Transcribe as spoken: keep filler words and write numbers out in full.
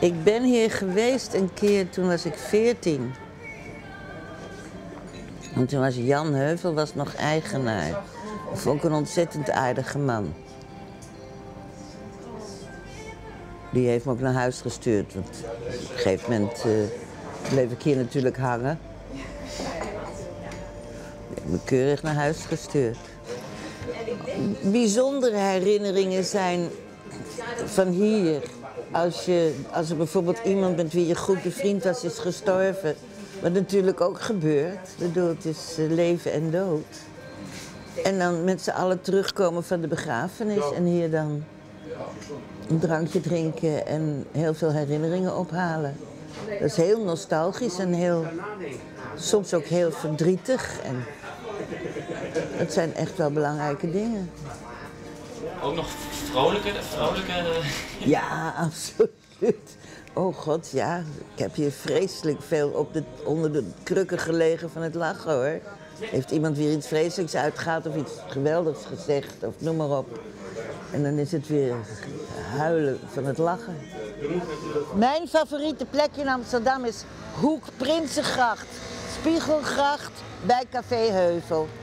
Ik ben hier geweest een keer, toen was ik veertien. En toen was Jan Heuvel was nog eigenaar. Dat vond ik een ontzettend aardige man. Die heeft me ook naar huis gestuurd. Want op een gegeven moment uh, bleef ik hier natuurlijk hangen. Die heeft me keurig naar huis gestuurd. Bijzondere herinneringen zijn van hier. Als, je, als er bijvoorbeeld iemand met wie je goed bevriend was is gestorven. Wat natuurlijk ook gebeurt. Ik bedoel, het is leven en dood. En dan met z'n allen terugkomen van de begrafenis en hier dan een drankje drinken en heel veel herinneringen ophalen. Dat is heel nostalgisch en heel, soms ook heel verdrietig. En het zijn echt wel belangrijke dingen. Ook nog vrolijke, vrolijke... Ja, absoluut. Oh god, ja. Ik heb hier vreselijk veel op de, onder de krukken gelegen van het lachen, hoor. Heeft iemand weer iets vreselijks uitgehaald of iets geweldigs gezegd, of noem maar op. En dan is het weer huilen van het lachen. Mijn favoriete plek in Amsterdam is Hoek Prinsengracht, Spiegelgracht bij Café Heuvel.